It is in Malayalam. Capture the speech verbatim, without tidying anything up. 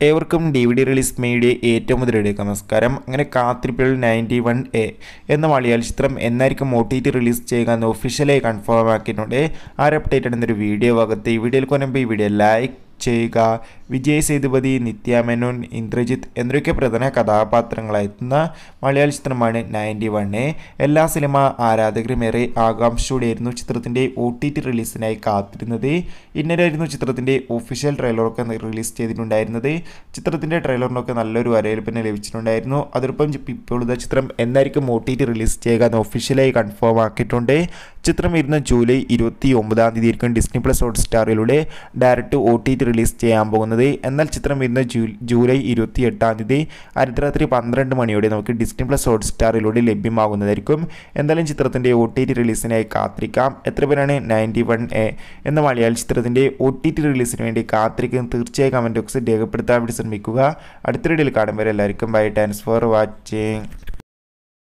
ഏവർക്കും ഡി വി ഡി റിലീസ് മേയുടെ ഏറ്റവും മുതലെടുക്കുക നമസ്കാരം. അങ്ങനെ കാത്തിരിപ്പിൽ നയൻറ്റി വൺ എ എന്ന മലയാള ചിത്രം എന്നായിരിക്കും ഒ ടി ടി റിലീസ് ചെയ്യുക എന്ന് ഒഫീഷ്യലായി കൺഫേം ആക്കിയിട്ടുണ്ട്. ആ ഒരു അപ്ഡേറ്റ് എന്നൊരു വീഡിയോ ഭാഗത്ത് ഈ വീഡിയോയിൽ കൊണ്ടുമ്പോൾ ഈ വീഡിയോ ലൈക്ക് ചെയ്യുക. വിജയ് സേതുപതി, നിത്യ മേനോൻ, ഇന്ദ്രജിത്ത് എന്നൊക്കെ പ്രധാന കഥാപാത്രങ്ങളായെത്തുന്ന മലയാള ചിത്രമാണ് നയൻറ്റി വൺ എ. എല്ലാ സിനിമ ആരാധകരും ഏറെ ആകാംക്ഷയോടെയായിരുന്നു ചിത്രത്തിൻ്റെ ഒ ടി ടി റിലീസിനായി കാത്തിരുന്നത്. ഇന്നലെയായിരുന്നു ചിത്രത്തിൻ്റെ ഒഫീഷ്യൽ ട്രെയിലറൊക്കെ റിലീസ് ചെയ്തിട്ടുണ്ടായിരുന്നത്. ചിത്രത്തിൻ്റെ ട്രെയിലറിനൊക്കെ നല്ലൊരു വരവേൽപ്പിന് ലഭിച്ചിട്ടുണ്ടായിരുന്നു. അതോടൊപ്പം ഇപ്പോൾ ഇതാ ചിത്രം എന്നായിരിക്കും ഒ ടി ടി റിലീസ് ചെയ്യുക എന്ന് ഒഫീഷ്യലായി കൺഫേം ആക്കിയിട്ടുണ്ട്. ചിത്രം വരുന്ന ജൂലൈ ഇരുപത്തി ഒമ്പതാം തീയതി ആയിരിക്കും ഡിസ്നി പ്ലസ് ഹോട്ട്സ്റ്റാറിലൂടെ direct O T T release ചെയ്യാൻ പോകുന്നത്. എന്നാൽ ചിത്രം വരുന്ന ജൂ ജൂലൈ ഇരുപത്തി എട്ടാം തീയതി അർദ്ധരാത്രി പന്ത്രണ്ട് മണിയോടെ നമുക്ക് ഡിസ്നി പ്ലസ് ഹോട്ട്സ്റ്റാറിലൂടെ ലഭ്യമാകുന്നതായിരിക്കും. എന്തായാലും ചിത്രത്തിൻ്റെ ഒ ടി ടി റിലീസിനായി കാത്തിരിക്കാം. എത്ര പേരാണ് നയൻറ്റി വൺ എ എന്ന മലയാള ചിത്രത്തിൻ്റെ ഒ ടി ടി റിലീസിന് വേണ്ടി കാത്തിരിക്കുന്നത്? തീർച്ചയായും കമൻറ്റ് ബോക്സിൽ രേഖപ്പെടുത്താൻ വേണ്ടി ശ്രമിക്കുക. അടുത്ത വീഡിയോയിൽ കാണുമ്പോൾ എല്ലാവർക്കും ബൈ. Thanks for watching.